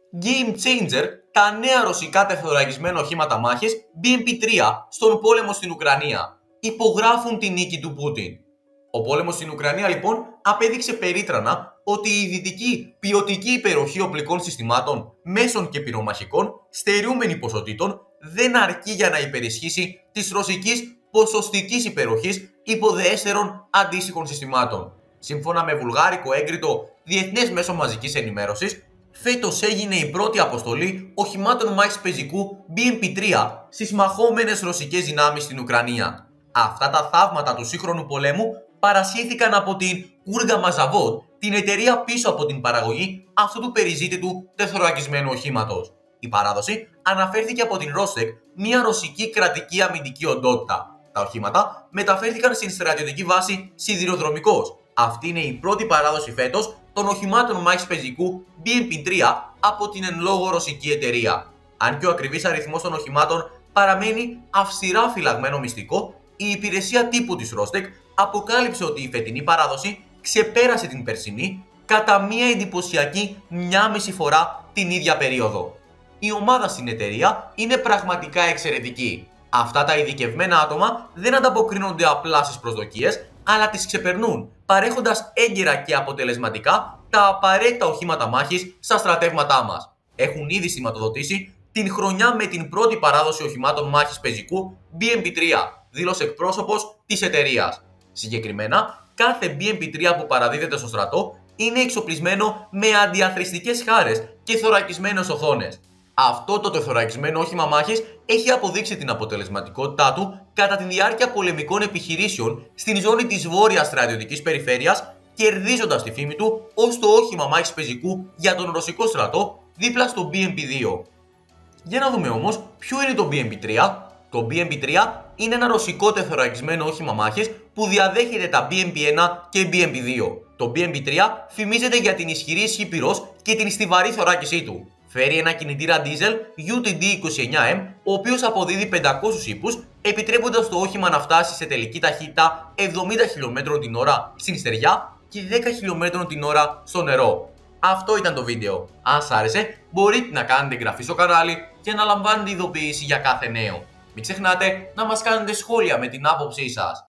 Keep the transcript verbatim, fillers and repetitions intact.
Game Changer, τα νέα ρωσικά τεθωρακισμένα οχήματα μάχης μπι εμ πι τρία στον πόλεμο στην Ουκρανία. Υπογράφουν τη νίκη του Πούτιν. Ο πόλεμος στην Ουκρανία λοιπόν απέδειξε περίτρανα ότι η δυτική ποιοτική υπεροχή οπλικών συστημάτων, μέσων και πυρομαχικών, στερούμενη ποσοτήτων, δεν αρκεί για να υπερισχύσει της ρωσικής ποσοστικής υπεροχής υποδεέστερων αντίστοιχων συστημάτων. Σύμφωνα με βουλγάρικο έγκριτο διεθνές μέσο μαζικής ενημέρωσης, φέτος έγινε η πρώτη αποστολή οχημάτων μάχης πεζικού μπι εμ πι τρία στις μαχόμενες ρωσικές δυνάμεις στην Ουκρανία. Αυτά τα θαύματα του σύγχρονου πολέμου παρασχέθηκαν από την Κούργαμα Ζαβόντ, την εταιρεία πίσω από την παραγωγή αυτού του περιζήτητου τεθωρακισμένου οχήματος. Η παράδοση αναφέρθηκε από την Ρόστεκ, μια ρωσική κρατική αμυντική οντότητα. Τα οχήματα μεταφέρθηκαν στην στρατιωτική βάση Σιδηροδρομικός. Αυτή είναι η πρώτη παράδοση φέτος των οχημάτων μάχης πεζικού μπι εμ πι τρία από την εν λόγω ρωσική εταιρεία. Αν και ο ακριβής αριθμός των οχημάτων παραμένει αυστηρά φυλαγμένο μυστικό, η υπηρεσία τύπου της Ρόστεκ αποκάλυψε ότι η φετινή παράδοση ξεπέρασε την περσινή κατά μία εντυπωσιακή μία μισή φορά την ίδια περίοδο. Η ομάδα στην εταιρεία είναι πραγματικά εξαιρετική. Αυτά τα ειδικευμένα άτομα δεν ανταποκρίνονται απλά στις προσδοκίες, αλλά τις ξεπερνούν, παρέχοντας έγκαιρα και αποτελεσματικά τα απαραίτητα οχήματα μάχης στα στρατεύματά μας. Έχουν ήδη σηματοδοτήσει την χρονιά με την πρώτη παράδοση οχημάτων μάχης πεζικού μπι εμ πι τρία, δήλωσε εκπρόσωπος της εταιρείας. Συγκεκριμένα, κάθε μπι εμ πι τρία που παραδίδεται στο στρατό είναι εξοπλισμένο με αντιαθρηστικές χάρες και θωρακισμένες οθόνες. Αυτό το τεθωρακισμένο όχημα μάχης έχει αποδείξει την αποτελεσματικότητά του κατά τη διάρκεια πολεμικών επιχειρήσεων στην ζώνη της βόρειας στρατιωτικής περιφέρειας, κερδίζοντας τη φήμη του ως το όχημα μάχης πεζικού για τον ρωσικό στρατό δίπλα στο μπι εμ πι δύο. Για να δούμε όμως ποιο είναι το μπι εμ πι τρία. Το μπι εμ πι τρία είναι ένα ρωσικό τεθωρακισμένο όχημα μάχης που διαδέχεται τα μπι εμ πι ένα και μπι εμ πι δύο. Το μπι εμ πι τρία φημίζεται για την ισχυρή ισχύ πυρός και την στιβαρή θωράκισή του. Φέρει ένα κινητήρα diesel γιου τι ντι είκοσι εννιά εμ, ο οποίος αποδίδει πεντακόσιους ύπους, επιτρέποντας το όχημα να φτάσει σε τελική ταχύτητα εβδομήντα χιλιομέτρων την ώρα στην στεριά και δέκα χιλιομέτρων την ώρα στο νερό. Αυτό ήταν το βίντεο. Αν σας άρεσε, μπορείτε να κάνετε εγγραφή στο κανάλι και να λαμβάνετε ειδοποίηση για κάθε νέο. Μην ξεχνάτε να μας κάνετε σχόλια με την άποψή σας.